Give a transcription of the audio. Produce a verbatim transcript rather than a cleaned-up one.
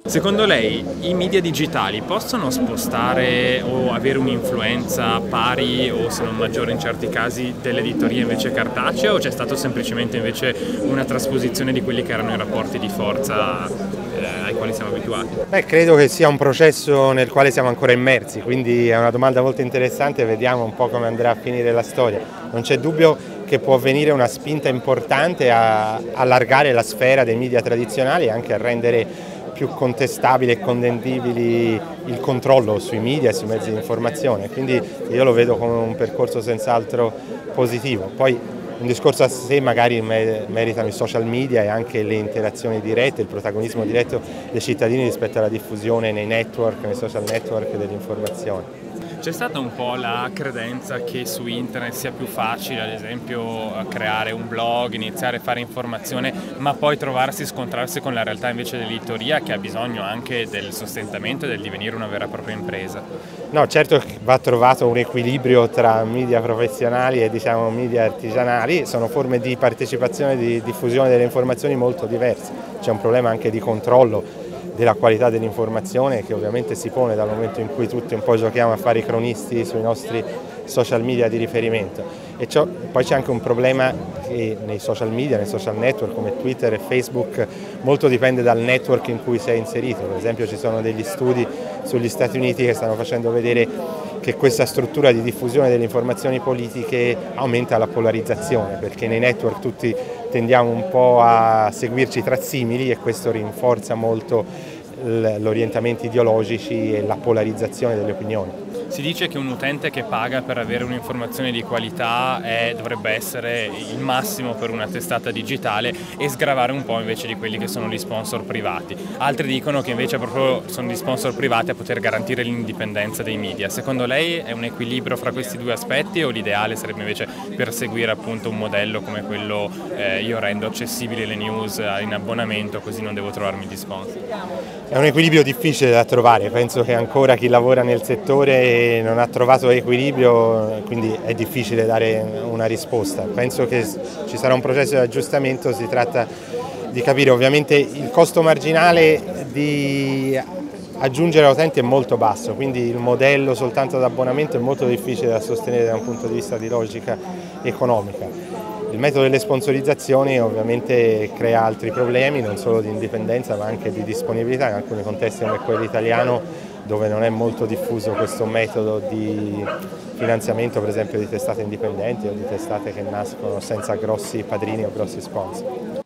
Secondo lei i media digitali possono spostare o avere un'influenza pari o se non maggiore in certi casi dell'editoria invece cartacea, o c'è stato semplicemente invece una trasposizione di quelli che erano i rapporti di forza eh, ai quali siamo abituati? Beh, credo che sia un processo nel quale siamo ancora immersi, quindi è una domanda molto interessante, vediamo un po' come andrà a finire la storia. Non c'è dubbio che può avvenire una spinta importante a allargare la sfera dei media tradizionali e anche a rendere più contestabili e condendibili il controllo sui media e sui mezzi di informazione, quindi io lo vedo come un percorso senz'altro positivo. Poi un discorso a sé magari meritano i social media e anche le interazioni dirette, il protagonismo diretto dei cittadini rispetto alla diffusione nei network, nei social network dell'informazione. C'è stata un po' la credenza che su internet sia più facile, ad esempio, creare un blog, iniziare a fare informazione, ma poi trovarsi, scontrarsi con la realtà invece dell'editoria che ha bisogno anche del sostentamento e del divenire una vera e propria impresa. No, certo va trovato un equilibrio tra media professionali e diciamo media artigianali, sono forme di partecipazione e di diffusione delle informazioni molto diverse, c'è un problema anche di controllo della qualità dell'informazione che ovviamente si pone dal momento in cui tutti un po' giochiamo a fare i cronisti sui nostri social media di riferimento. E ciò, poi c'è anche un problema che nei social media, nei social network come Twitter e Facebook, molto dipende dal network in cui sei inserito. Per esempio ci sono degli studi sugli Stati Uniti che stanno facendo vedere che questa struttura di diffusione delle informazioni politiche aumenta la polarizzazione, perché nei network tutti tendiamo un po' a seguirci tra simili e questo rinforza molto gli orientamenti ideologici e la polarizzazione delle opinioni. Si dice che un utente che paga per avere un'informazione di qualità è, dovrebbe essere il massimo per una testata digitale e sgravare un po' invece di quelli che sono gli sponsor privati. Altri dicono che invece proprio sono gli sponsor privati a poter garantire l'indipendenza dei media. Secondo lei è un equilibrio fra questi due aspetti o l'ideale sarebbe invece perseguire appunto un modello come quello eh, io rendo accessibili le news in abbonamento così non devo trovarmi gli sponsor? È un equilibrio difficile da trovare, penso che ancora chi lavora nel settore non ha trovato equilibrio, quindi è difficile dare una risposta. Penso che ci sarà un processo di aggiustamento, si tratta di capire ovviamente il costo marginale di aggiungere utenti è molto basso, quindi il modello soltanto ad abbonamento è molto difficile da sostenere da un punto di vista di logica economica. Il metodo delle sponsorizzazioni ovviamente crea altri problemi, non solo di indipendenza ma anche di disponibilità in alcuni contesti come quello italiano, dove non è molto diffuso questo metodo di finanziamento per esempio di testate indipendenti o di testate che nascono senza grossi padrini o grossi sponsor.